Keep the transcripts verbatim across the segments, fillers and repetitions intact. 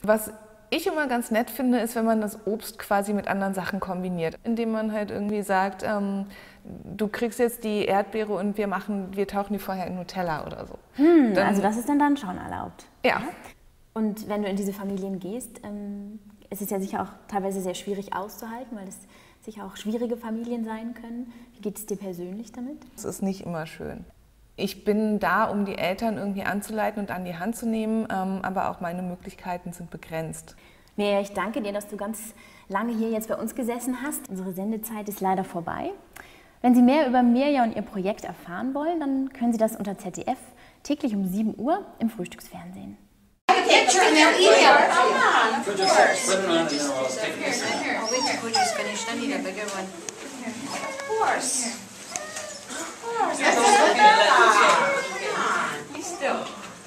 Was ich immer ganz nett finde, ist, wenn man das Obst quasi mit anderen Sachen kombiniert. Indem man halt irgendwie sagt, ähm, du kriegst jetzt die Erdbeere und wir, machen, wir tauchen die vorher in Nutella oder so. Hm, Dann, also das ist dann dann schon erlaubt. Ja. Und wenn du in diese Familien gehst, ähm, ist es ja sicher auch teilweise sehr schwierig auszuhalten, weil es sicher auch schwierige Familien sein können. Wie geht es dir persönlich damit? Es ist nicht immer schön. Ich bin da, um die Eltern irgendwie anzuleiten und an die Hand zu nehmen, ähm, aber auch meine Möglichkeiten sind begrenzt. Mirja, ich danke dir, dass du ganz lange hier jetzt bei uns gesessen hast. Unsere Sendezeit ist leider vorbei. Wenn Sie mehr über Mirja und ihr Projekt erfahren wollen, dann können Sie das unter Z D F täglich um sieben Uhr im Frühstücksfernsehen. Picture in their email. Come on, of Put course. just put it on and then I'll stick Here, this in. here. Oh, wait till Coach is finished. I need a bigger one. Of course. Of course. That's a Come on. Be still.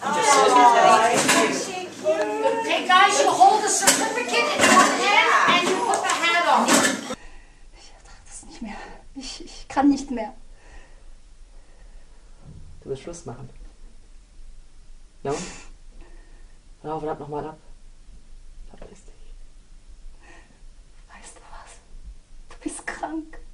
Hey guys, you hold the certificate in one hand and you put the hat on. Ich ertrage das nicht mehr. Ich, ich kann nicht mehr. Du willst Schluss machen. Ja? Ja, verdammt nochmal ab. Verpiss dich. Weißt du was? Du bist krank.